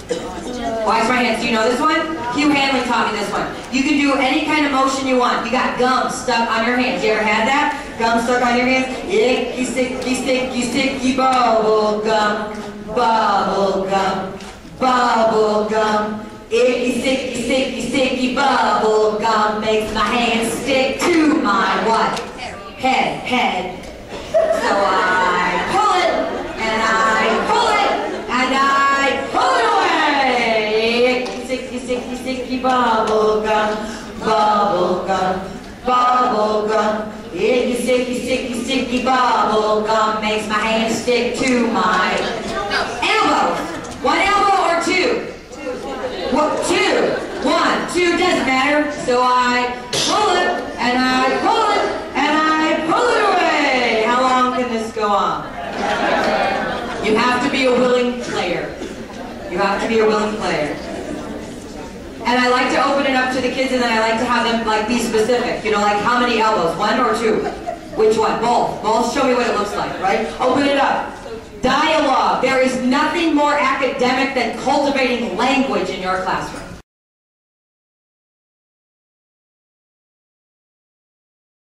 Wash my hands. Do you know this one? Hugh Hanley taught me this one. You can do any kind of motion you want. You got gum stuck on your hands. You ever had that? Gum stuck on your hands? Icky, sticky, sticky, sticky bubble gum. Bubble gum. Bubble gum. Icky, sticky, sticky, sticky bubble gum makes my hands stick to my what? Head. So I pull it, and I pull it, and I pull it away. Icky, sticky, sticky, sticky bubble gum. Bubble gum. Bubble gum. Icky, sticky, sticky, sticky bubble gum makes my hands stick to my elbows. One elbow or two? Two. One, two, doesn't matter. So I pull it, and I pull it, and I pull it away. How long can this go on? You have to be a willing player. You have to be a willing player. And I like to open it up to the kids, and then I like to have them like be specific. You know, like how many elbows? One or two? Which one? Both. Both. Show me what it looks like, right? Open it up. Dialogue. There is nothing more academic than cultivating language in your classroom.